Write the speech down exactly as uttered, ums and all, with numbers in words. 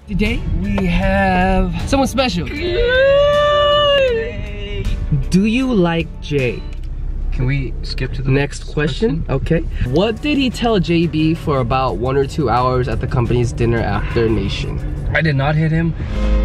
Today we have someone special. Do you like Jay? Can we skip to the next, next question? question? Okay. What did he tell J B for about one or two hours at the company's dinner after Nation? I did not hit him.